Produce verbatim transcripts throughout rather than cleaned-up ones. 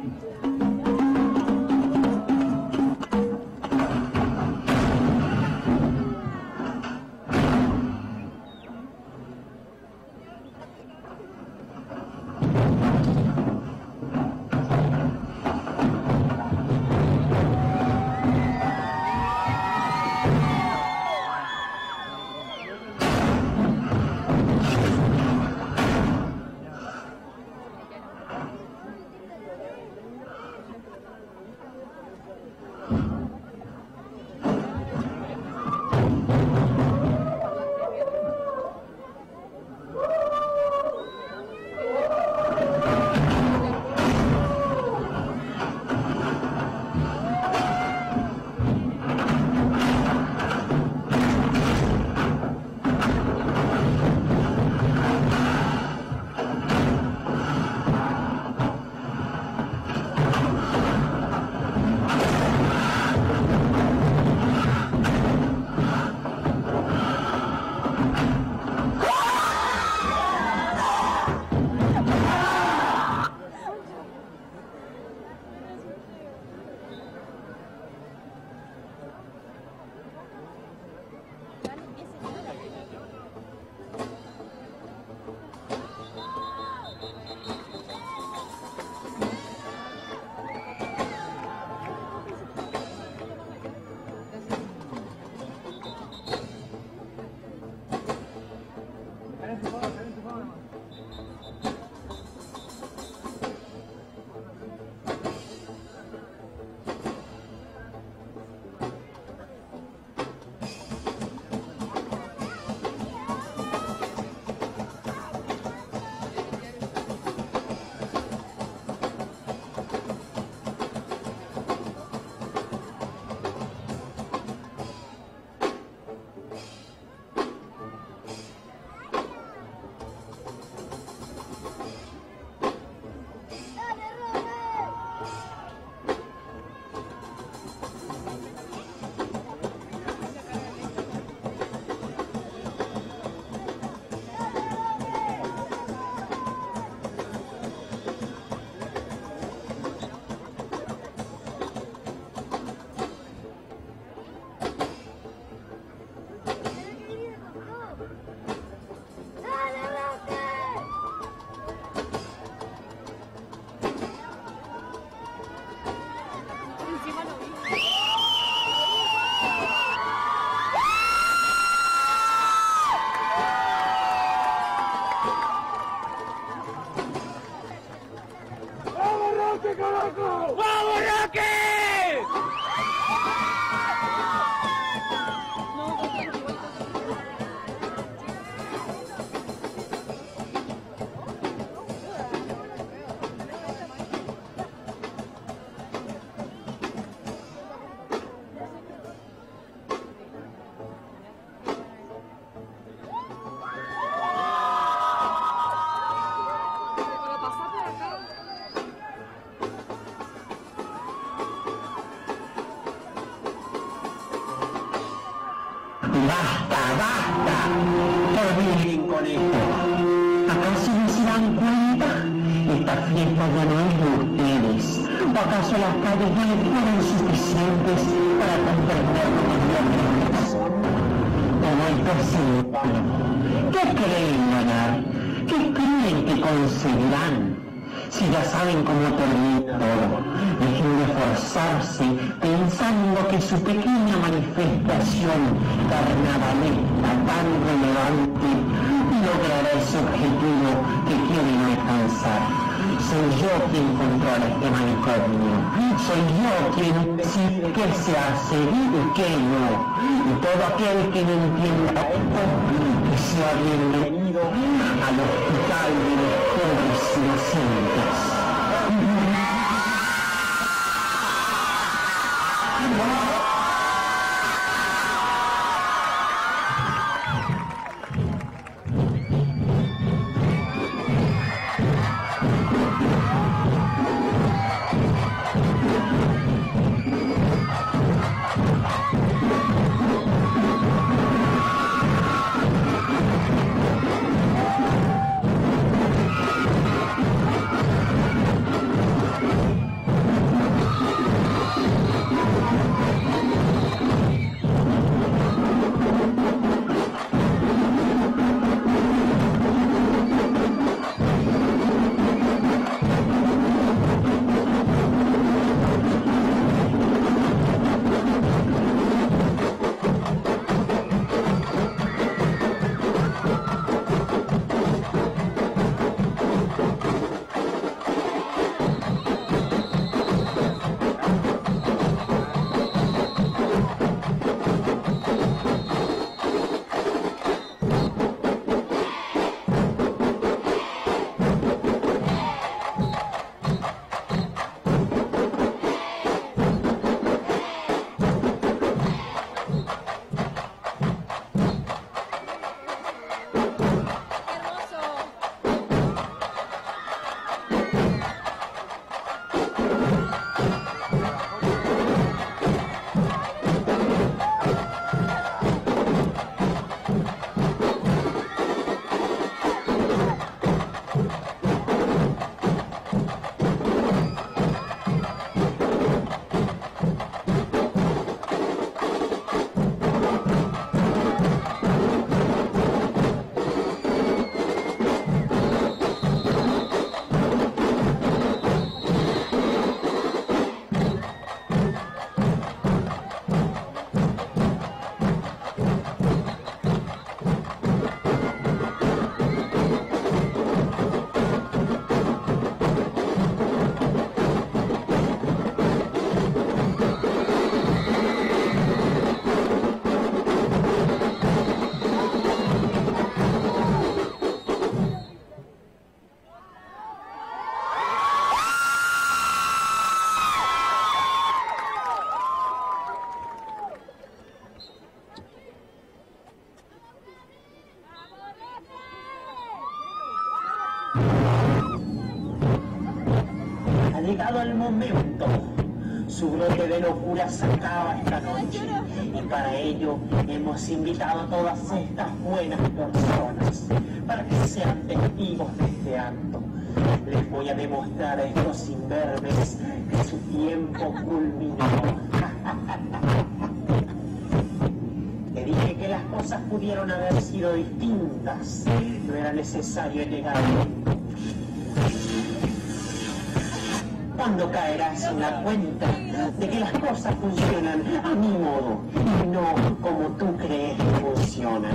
Basta, basta. Terminen con esto. ¿Acaso no se dan cuenta? Esta fiesta ya no es de ustedes. ¿O acaso las calles no les fueron suficientes para comprender lo que realmente son? Todo esto es simultáneo. ¿Qué creen ganar? ¿Qué creen que conseguirán? Si ya saben cómo termina todo, dejen de forzarse pensando que su pequeña manifestación carnavalesca tan relevante logrará ese objetivo que quieren alcanzar. Soy yo quien controla este manicomio, soy yo quien decide qué se hace y qué no, y todo aquel que no entienda esto, que sea bienvenido al hospital de los pobres inocentes. Ha llegado el momento. Su brote de locura se acaba esta noche. Y para ello hemos invitado a todas estas buenas personas para que sean testigos de este acto. Les voy a demostrar a estos imberbes que su tiempo culminó. Te dije que las cosas pudieron haber sido distintas. No era necesario llegar. ¿Cuándo caerás en la cuenta de que las cosas funcionan a mi modo y no como tú crees que funcionan?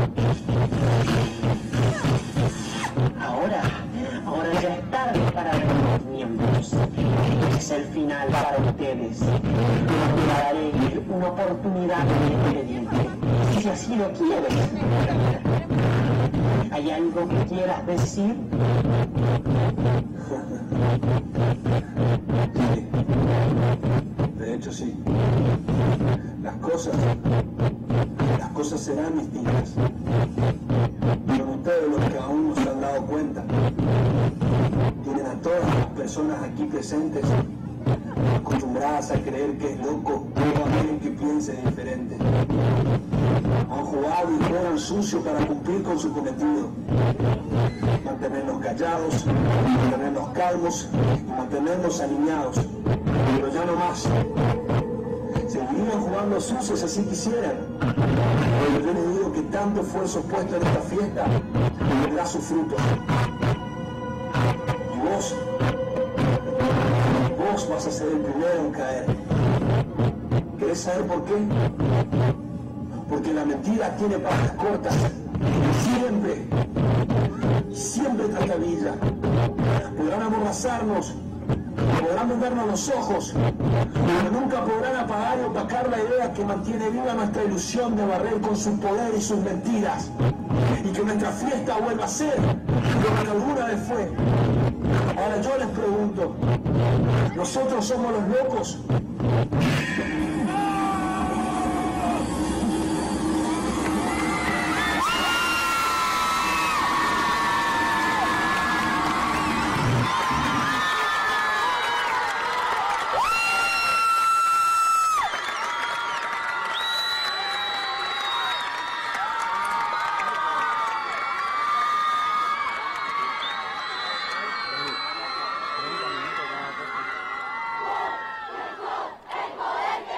Ahora, ahora ya es tarde para ver los miembros. Es el final para ustedes. Les daré una oportunidad de despedirte, si así lo quieres. ¿Hay algo que quieras decir? Sí, de hecho sí. Las cosas, las cosas serán distintas. Pero ustedes, los que aún no se han dado cuenta, tienen a todas las personas aquí presentes acostumbradas a creer que es loco todo aquel que piense diferente. Han jugado y juegan sucio para cumplir con su cometido. Mantenernos callados, mantenernos calmos y mantenernos alineados. Pero ya no más. Seguirían jugando sucio si así quisieran. Pero yo les digo que tanto esfuerzo puesto en esta fiesta tendrá su fruto. Y vos, vos vas a ser el primero en caer. ¿Querés saber por qué? Porque la mentira tiene patas cortas. Siempre, siempre trastabilla. Podrán amordazarnos, podrán vernos los ojos, pero nunca podrán apagar y opacar la idea que mantiene viva nuestra ilusión de barrer con su poder y sus mentiras. Y que nuestra fiesta vuelva a ser lo que alguna vez fue. Ahora yo les pregunto, ¿nosotros somos los locos? El poder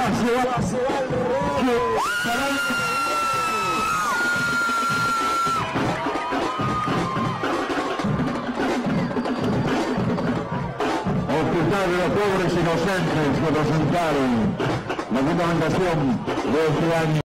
se va, se va el rojo. Hospital de los pobres inocentes que presentaron la fundamentación de este año.